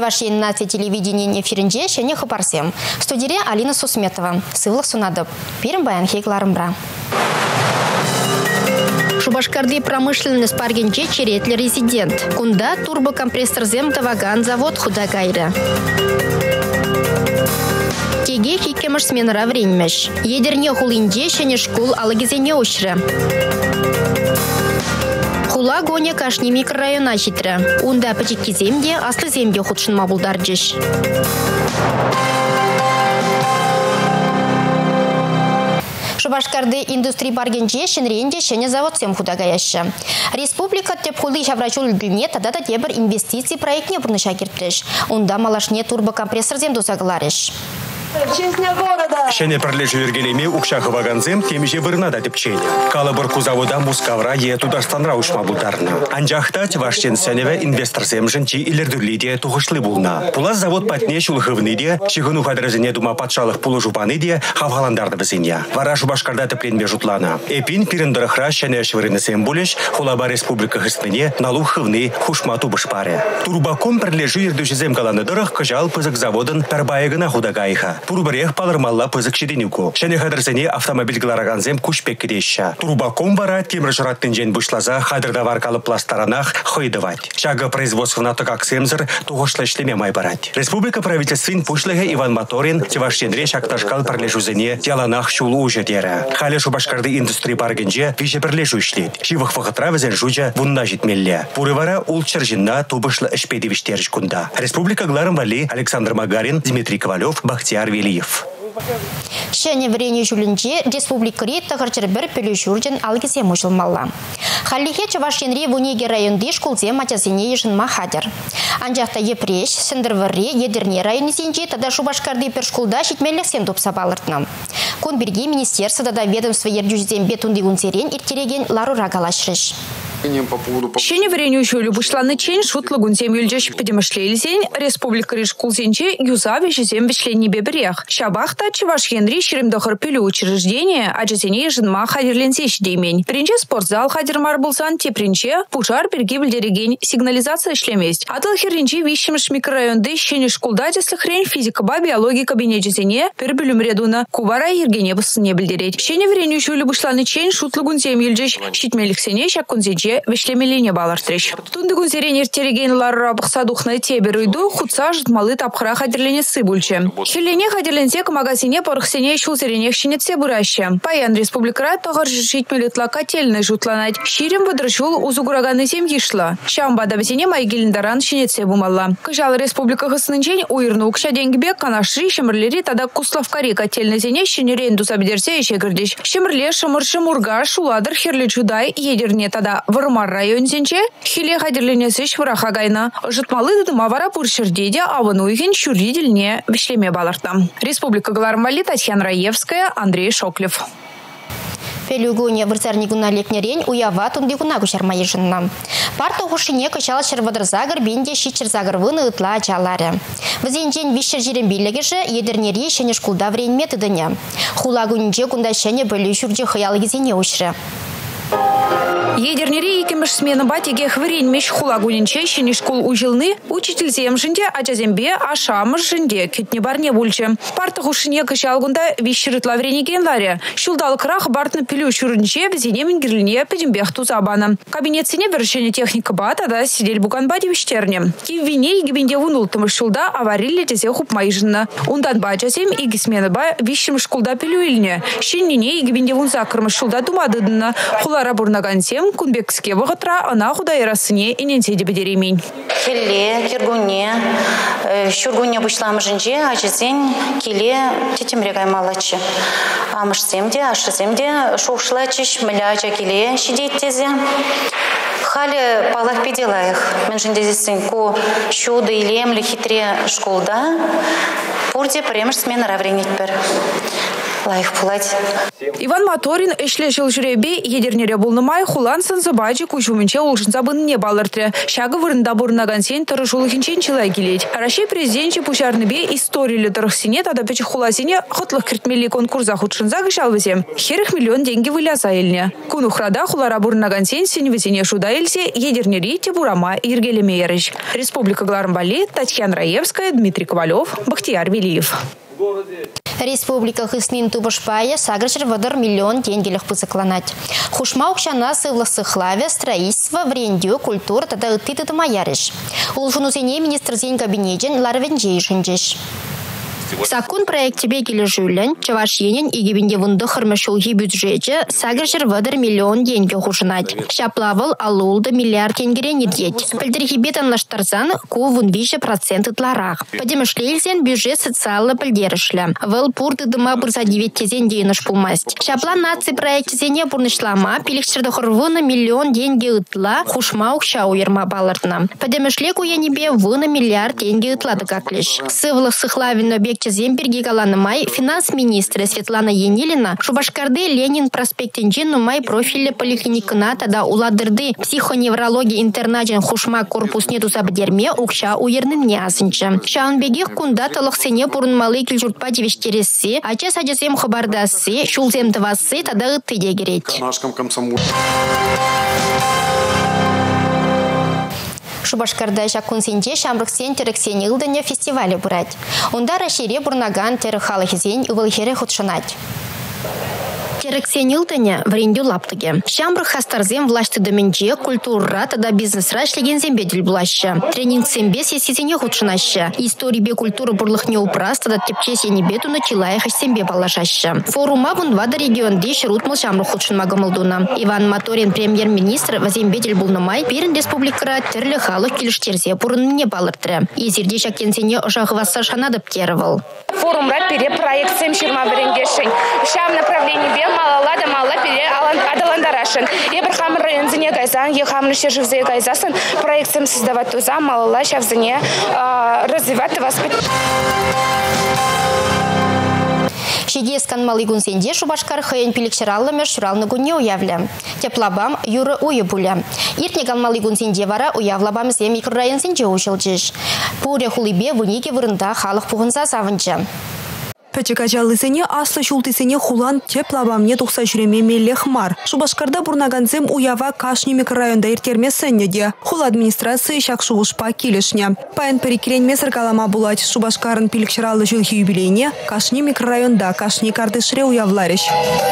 Чувашия на телевидении эфиринже шене хабарсем. В студии Алина Сусметова. Сывлық сунады. Перім баян хейкларымбра. Шубашкарды промышленность паргенче черетлі резидент. Кунда турбокомпрессор земтоваган завод худагайры. Теге хикемыш сменыра вренмеш. Едерне хулинде шене школ алагизене ушры. Хула гоня кашни микрорайона житрі. Унда пачекки земде, аслы земге худшын мабулдар жеш. Шубашкарды индустрии паргенче шенренде шене завод сем худагаяшы. Республика тепхулы шаврачул үлгілме тадата тебір инвестиции проектне бұрныша кертіш. Унда малашне турбокомпрессор земду загларыш. Шене пролежу вергелеме укшахы ваганзем темеже вырнада тепчень. Калабырку завода мускавра тудастандра ушма булдарна. Анжахтать ваштен сеневе инвестор земженчи илердурлиде тухышлы булна. Пулас завод патне шулхывныде, чигыну хадразене дума патшалых пулужупаныде хавгаландарды бізене. Вара Шубашкарда тепленме жутлана. Эпин пирендырыхра шене швырынысем булеш, хулаба республика хыстыне налухывны хушмату бышпаре. Турбаком пролежу ердушезем каланыдырых кыжал пызык заводын тарбаегына худагайха. Турбарех палырмалла пызык шеденюку. Шене хадырзене автомобиль глараганзем кушпек кедеща. Турбаком бара темір жыраттын жен бұшлаза хадырда варкалы пластаранах хойдывать. Шага производствона токак семзір туғышла ішлеме май барать. Республика правительствин пушлығы Иван Моторин тевашшенре шакташкал парлежузене яланах шулу ужедері. Халі Шубашкарды индустрии баргенже виже бірлежу ішлет. Шивых вақытра візен жужа вунна житмелле. Пурывара улчыр жинна тубышлы ішпедевіштеріш кунда. Республика гларым вали Александр Магарин, Дмитрий Ковалев, Бахтияр Велиев. Шене врене жүлінже республика ретті ғырчыр бір пөлі жүрден алгізе мұшылмалла. Халихе Чувашенре вунеге районды шкулзе матязене ешін махадыр. Анжақта епреш, сындырвырре, едерне районы сенже тада Шубашкарды пер шкулда шетмелік сем топса балыртны. Кон бірге министерство тада ведомство ердюжден бетунды унсерен иртереген ларура галашрыш. Шене врене жүлі бұшланы чен шутлығын зем үлжеш педемішлейлізен республика решкулзенче юза вежезем вешлені бебірех. Шабахта Чувашенре шеремдохыр пөлі учреждение ажезене ежынма хадерленсеш деймен. Бірінче спортзал хадермар болсан тепринче пужар бірге білдереген сигнализация ішлемест. Атыл херінче вишіміш микрорайонды шене шкулда десліхрен физика-ба биология кабинетжезене пір білімредуны кубара ергене бұсыне білдерет. Шене врене жүлі бұшланы чен шутлығын зем үлжеш шитмеліксене шаккунзенче вешлемелине балартрыш. Тунды гунзерен ертереген ларра бұқсадухны тебір үйді худса жытмалы тапқыра хадерлене сыбульче. Хелене хадерленсе магазине порықсене шулзеренех шинетсе бұрашы. Паян республикара тоғыр житмелітла котельны жутланать. Ширим выдрышул узугураганы зем ешла. Шамбада бізене майгеліндаран шинетсе бумалла. Кыжал республика ғысынынчен уйырны укша денгібе канашри шымырлері тада куславкари котельны зене шинерен дусабдерсе еше кірдеш. Шымырле шымыр-шымурга шуладыр херлі чудай едерне тада Вырмар район зенче хиле хадерленесі швыраха гайна. Жытмалы дыдыма вара пуршырдеде авыну үйген шүрриделіне вішлеме балыртам. Республика Галармали, Татьяна Раевская, Андрей Шоклев. Пелюгуне вырцарнигуна лекнерень уява тундигуна гушарма ежынна. Парта хушине качала шервадыр загыр бенде шичер загыр выны ытла ачалары. Візенжен вишер жерен билегеше едернере шене шкулда врен методыне. Хулагунже кунда шене бөлі жүрде хыялы кезене ушры. Едернере екеміш смены батеге хвыренмеш хулагунинче шене школ ужилны учитель земжінде ажазембе ашамыш жінде кетне барне бульче. Парты хушине кышалгунда вишерытла вренеген ларе. Шулдал крах бартны пилю шурынче візене мингерліне педембех тузабаны. Кабинетсене вершене техника бата да сидель буган баде виштерне. И в вине егебенде вунултымы шулда аварили тезе хуп майжынна. Ундан бачазем иги смены ба вишем шкулда пилю илне. Шеннине егебенде вунзакрмы шулда думадыдына. Хулара бурнагансем Кунбекске вағытра ана худайрасыне иненсе дебедеремень. Келе, кергуне, шургуне бұшламыжынже, ажызен келе тетемре гаймалачы. Амышсемде, ашыземде шоушылачыш, мыляжа келе шидейттезе. Халі палах педелайық. Мен жындезесін ку шуды илемлі хитре школда. Пурде премш смен равренет бір. лайк пулать. Иван Моторин эшле жыл жүребе едернере болнымай хулан сынзыбайчы кучумынче олшын забын не балыртыры. Шағы вырында бурнаган сен тұры жолықынчен чылай келейд. Рашей президентче пушарныбе историлі тұрықсине тада печі хуласине құтлық кіртмелі конкурса худшынза кышалвызем. Херіх миллион деньги выляса еліне. Кунухрада хулара бурнаган сен сеневізіне шуда елсе едернери те бурама ергелеме еріш. Республика Глармбали, Татьяна Раевская, Дмитрий Ковалев, Бахтияр Велиев. Республика Хыснин Тубашпая саграчер водар миллион тенгелях пызыкланать. Хушма укшана сывласыхлаве строительство, врендю, культура тада ыттыты тымаярыш. Улшунусене министр зень кабинетен ларвенжей жынжеш. Сакун проекте бегелі жүлін, Чавашенен егебінде вынды хырмышылғы бюджеті саграчер водар миллион деньги хушынать. Шаплавыл алулды миллиард тенгерен едет. Пілдірхебет анлаштарзан ку вунвише проценты тларах. Подемышлейлсен бюджет социалы пілдерішлі. Выл пурды дыма бұрза 9 тезен дейініш пулмасть. Шапла нации проекте зене бұрнышлама пелікшірді хырвыны миллион деньги ытла хушма укша уерма балырдна. Подемышле куянебе выны миллиард деньги ытла дыгаклеш. Сывлых сыхлавин объект Земберги Галанамай, финанс-министры Светлана Енилина, Шубашкарды Ленин проспектенжен нумай профилі поликлиникына тада уладырды психоневрология интернажен хушма корпус нету сабдерме укша уернын не асынчы. Шаанбегех кунда талықсене бұрынмалы кілжуртпа девештересі, ача саджасем хабардасы, шулзем тывасы тада ытты дегерет. Шубашкарда жакунсенде шамрыксен терексен илдыне фестивалі бұрад. Онда рашире бұрнаган тері халахизен ұвылхері худшанать. Терексен илдыне вренду лаптыге. Шамрык хастарзен влашты доменже культура тада бизнесра шлеген зембедель булашы. Тренинг сембе сесизене худшанашы. Истории бе культуры бурлых не упрас тада тепче сенебету начала их сембе балашашы. Форума вунвада регионде шырутмыл шамрык худшанмагамылдуна. Иван Моторин премьер-министр вазембедель булнамай перін республикара тірлі халық келіштерзе бұрын не балыртыры. Езерде шакенсене ұшағываса шанадып терівал. Форумра пере проект семширма беренгешін. Шам направление бе малалада мала пере адаландарашын. Ебірхам районзіне гайзан, ехамны шержівзе гайзасын проект сем создавать туза малала шавзіне развивать воспитание. Шедес канмалы гунсенде Шубашкар хайын пилікшіраллы шуралны гунне уявлі. Теплабам юры уйы бұлі. Иртне канмалы гунсенде вара уявлабам зем микрорайонсенде ушылжыш. Пуре хулыбе вынеге вырында халық пуғынса савынчы. Пәчекачалысыне аслы шултысыне хулан теплабамне тұқса жүреме меллехмар. Шубашкарда бурнаганзем уява кашни микрорайонда иртермесенне де. Хул администрации шақшуғышпа келішне. Паян перекерен месір калама булать Шубашкарын пилікшіралы жылхи юбилейне кашни микрорайонда кашни кардышре уявларыш.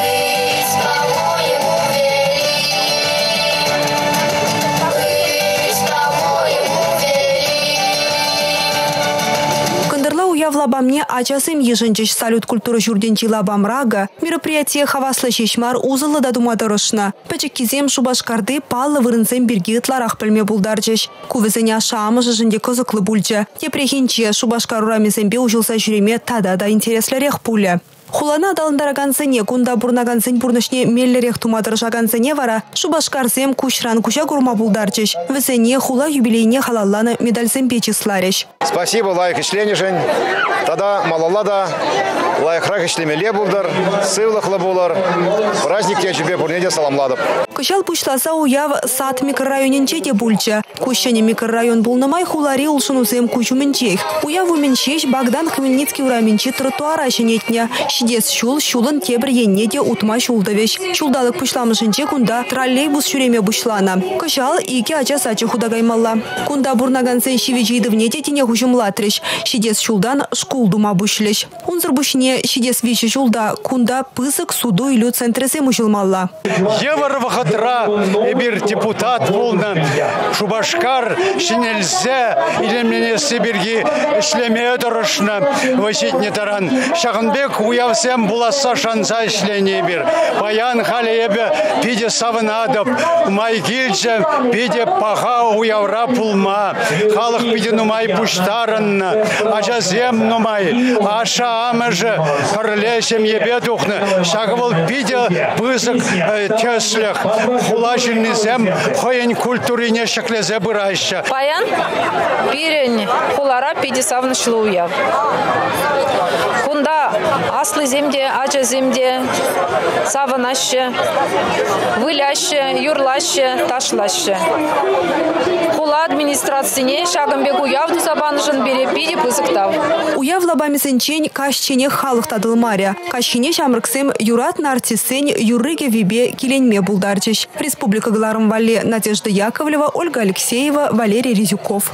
Уявлабамне ачасым еженчеш салют культуры журденчи лабамрага мероприятие хаваслы шешмар узылы да думадырышна. Пәчеккизем Шубашкарды паллы вырынзем бірге ытларах пілме булдарчеш. Кувызыне ашамы жынде кызыклы бульча. Тепрехинче Шубашкар урамезембе ужылса жүреме тада да интереслерек пулі. Хулана адалындарагансыне кунда бурнагансын бурнышне меллерек тумадыржагансыне вара Шубашкарзем кушран куча гурма булдарчеш. Візене хула юбилейне халалланы медальзем печислареш. Спасибо, лайк ишленежен. Тада малалада лайхрак ишлемеле булдар, сывлахлы булар. Праздник я тебе бурнеде саламладып. Кышал пучласа уяв сад микрорайоненче де бульча. Кущене микрорайон булнамай хулари улшынузем кучуменчех. Уяв уменчеш Богдан Хмельницкий ураменче тротуара шенетня. Шидес шулын тебір енне утма шулдавеш. Шулдалық пышламышынче кунда троллейбус шүреме бушлана. Кышал ике ача сачы худагаймалла. Кунда бурнагансын шивежейді внете тене хужымлатреш. Шидес шулдан шкул дума бушлеш. Унзыр бушне шидес виші шулда кунда пысык суду илю центресе мушылмалла. Евр вахатра эбир депутат булна. Шубашкар шинельзе илемлене Сибирги шлеме дұрышна. Васитне таран. Шағынбек уявсем буласа шанса ишлене бир. Паян халебе пиде савынадып. Майгилже пиде паха уявра пулма. Халық пиде нумай пуштарынна. Ажазем нумай. Аша амыжы кырлешем ебе тухны. Шағывыл пиде пысык теслех. Хулашылнызем хоен культурине шеклезе бырайша. Паян пирен хулара пиде савнышлы уяв. Кунда аслы земде, ача земде, саванаще, выляще, юрлаще, ташлаще. Хула администрацияне Шагамбек уявду забанышын бере пиде пызыктав. Уяв лабамисенчен кашчене халық тадылмаря. Кашчене шамрыксем юрат артистсен юрыге вибе киленме булдарчыш. Республика Галарым Вале Надежда Яковлева, Ольга Алексеева, Валерий Резюков.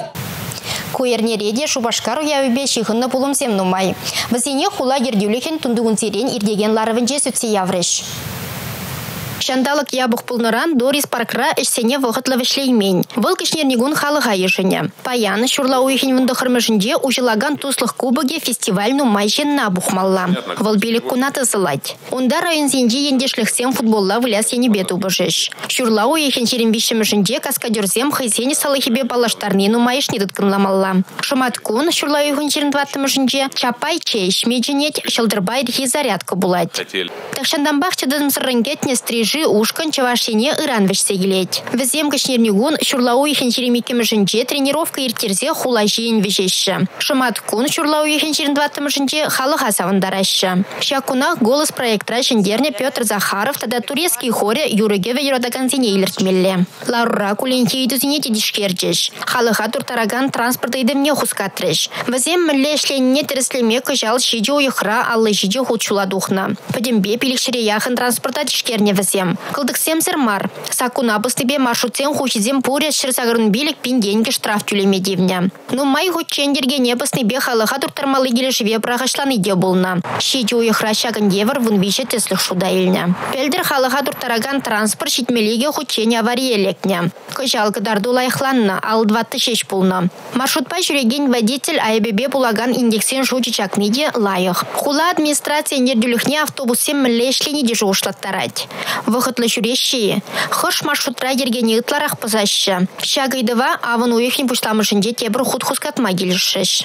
Куернереде Шубашкар уявибе шихынны пулымсем нумай. Васене хула ердюлехен тундугун сирен ирдеген ларывынже сүтсе яврыш. Шандалык ябух пулныран Дорис паркра эшсене вғытлы вішлеймень. Выл кішнернегун халыға ешіне. Паяны шурла уйхен вындықырмышынже ужылаган туслық кубыге фестиваль нумай женна бухмалла. Выл белік кунаты зылать. Онда район зенде ендешліксем футболла вляс енебе тубыжыш. Шурла уйхен черембишімышынже каскадерзем хайсене салыхебе балаштарны нумайышне дыткынламалла. Шуматкун шурла уйхен черемдваттымышынже чапай чейш медженет шылдырбай рхи зарядка булать. Так шандамбах чадым сырынгетне стриж ушкан чавашене ыран вешсе келет. Візем кішнернегун шурлау ехен черемекемішінже тренировка иртерзе хула жейін вежеші. Шыматкун шурлау ехен черендваттымышынже халыға савындарашы. Шакуна голос проектра шендерне Петр Захаров тада турецкий хоре юрыгеве юрадаган зене илертмелле. Лаура куленте идузине тедишкерджеш. Халыға туртараган транспорта идемне хускатреш. Візем мілле шленне тереслеме кыжал шиде уйхра аллы шиде худшула духна. Падембе пилікшіре яхын транспорта тишкерне візем. Кылдыксем сырмар. Сакуна быстыбе маршрутсем хучизем пурят шырсагырын билік пин деньги штраф тюлеме дивня. Ну май хучендерге небысный халыға туртармалы келешеве прағышланы де болна. Шиде уйхра шагын девар вынвише теслых шуда илня. Пелдер халыға туртараган транспорт шитмелеге хучене авария лекня. Кыжал кыдарду лайхланна, ал 26 пулна. Маршрутпа жүреген водитель айбебе булаган индексен жучичакниде лайық. Хула администрация нердюліхне автобусем млешлени дежу ушлаттарать. Выходлы жүрещие. Хыш маршрутра ергені ытларах пызашы. Шагайдыва авын уйхин пушламышынде тебір худхускатма келішіш.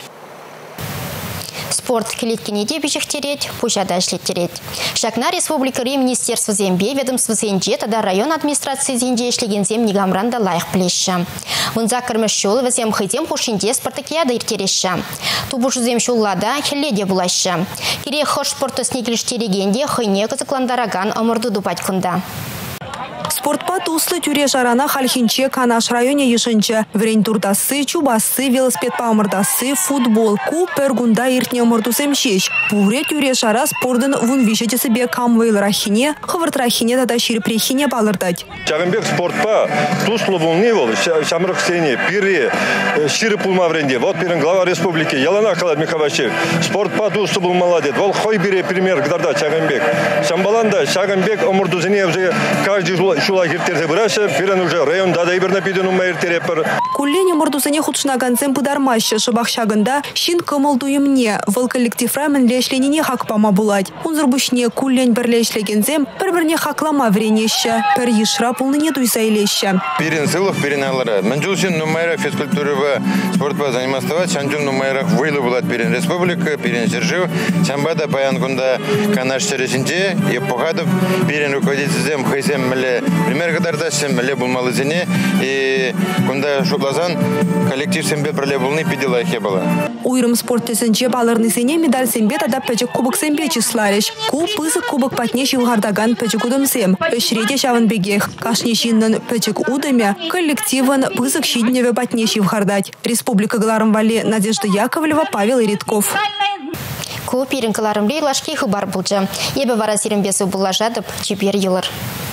Спорт келеткене де бежектерет, пушада эшлеттерет. Шакна республика министерство зембе ведомство зенде тада район администрации зенде эшлеген зем негамранда лайық плеші. Мынза кірміш жолы візем хыдем пушинде спартакиада иртереші. Тубушу зем шуллада хелледе булашы. Кере хыш спорты снегіліштерегенде хыйне кызыкландараган омырды дубать күнда. Спортпа туслы тюре жарана хальхинче Канаш районе ешінче. Врень турдасы, чубасы, велосипедпа омырдасы, футбол, ку пергунда иртне омырдусем шеш. Пуре тюре жара спордын вунвише себе камвейл рахине, хывырт рахине тада ширпрехине балырдать. Чагымбек спортпа туслы вулны бол, шамрық сене, пире, ширы пулма вренде. Вот пирен глава республики, Ялана Калад Михавачев. Спортпа туслы был молодец. Вол хой бире пример гдарда Чагымбек. Шамбаланда Чагымбек омырдусене уже каждый шула хиртерзе бұрашы, пирен уже районда да иберна пиден умайыр терепір. Куллене мұрдусыне худшынаганцем пыдармашы шыбақ шагында шин кымылдуымне выл коллектив рамен лешленіне хакпама булать. Унзырбушне куллен бірлешлегензем бір-бірне хаклама вренеші. Пір ешра пулныне дуйса илеші. Пирен сылық, пирен алыра. Манчулсин нумайра физкультурыва спортпа занимастава, чанчун нумайра выйлы булат пирен республика, пирен жержив, чамбада паян кунда канаш чересинче, и похадов пирен руководителем хайсем мле пример кадарда мле булмалы зене, и кунда шуплазан коллектив сембе проле булны пидела хебала. Уйрым спорт тесенче балырны сене медаль сембе тада пәчік кубок сембе числариш. Ку пызык кубок патнеш юлгардаган пәчік удымсем. Өшреде шавын бегех. Кашне шиннын пәчік удыме коллективын пызык шидневе патнеш юлгардать. Республика Галарым Вале Надежда Яковлева, Павел Иритков. Ку пирин каларымлей лашки хыбар булжа. Ебе вара сирен бесі булажадып, чипер юлар.